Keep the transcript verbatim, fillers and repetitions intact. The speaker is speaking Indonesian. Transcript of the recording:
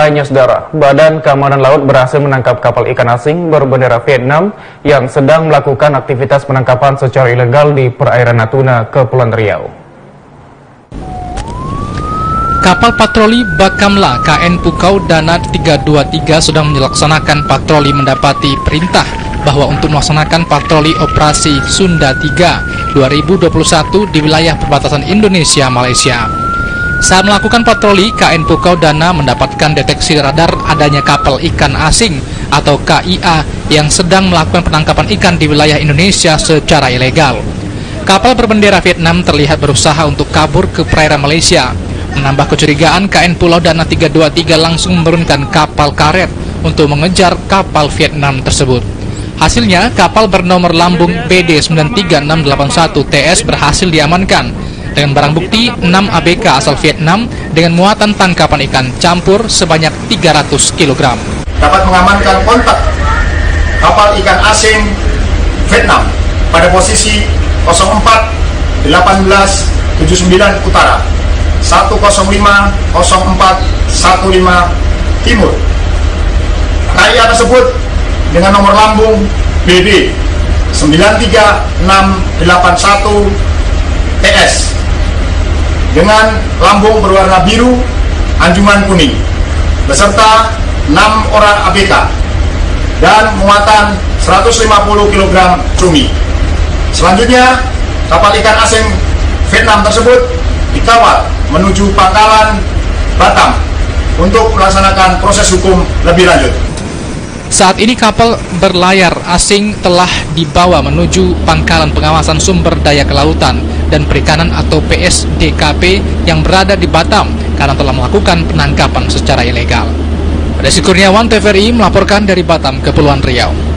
lainnya, saudara, Badan Keamanan Laut berhasil menangkap kapal ikan asing berbendera Vietnam yang sedang melakukan aktivitas penangkapan secara ilegal di perairan Natuna, Kepulauan Riau. Kapal patroli Bakamla K N Pukau Dana tiga dua tiga sedang melaksanakan patroli mendapati perintah bahwa untuk melaksanakan patroli operasi Sunda tiga dua ribu dua puluh satu di wilayah perbatasan Indonesia-Malaysia. Saat melakukan patroli, K N Pukau Dana mendapatkan deteksi radar adanya kapal ikan asing atau K I A yang sedang melakukan penangkapan ikan di wilayah Indonesia secara ilegal. Kapal berbendera Vietnam terlihat berusaha untuk kabur ke perairan Malaysia. Menambah kecurigaan, K N Pulau Dana tiga dua tiga langsung menurunkan kapal karet untuk mengejar kapal Vietnam tersebut. Hasilnya, kapal bernomor lambung B D sembilan tiga enam delapan satu T S berhasil diamankan dengan barang bukti enam A B K asal Vietnam dengan muatan tangkapan ikan campur sebanyak tiga ratus kilogram. Dapat mengamankan kontak kapal ikan asing Vietnam pada posisi nol empat delapan belas tujuh sembilan Utara, satu nol lima nol empat satu lima Timur. K I A tersebut dengan nomor lambung B D sembilan tiga enam delapan satu T S dengan lambung berwarna biru anjungan kuning beserta enam orang A B K dan muatan seratus lima puluh kilogram cumi. Selanjutnya, kapal ikan asing Vietnam tersebut dikawal menuju pangkalan Batam untuk melaksanakan proses hukum lebih lanjut. Saat ini kapal berlayar asing telah dibawa menuju pangkalan pengawasan sumber daya kelautan dan perikanan atau P S D K P yang berada di Batam karena telah melakukan penangkapan secara ilegal. Desi Kurniawan, T V R I melaporkan dari Batam, Kepulauan Riau.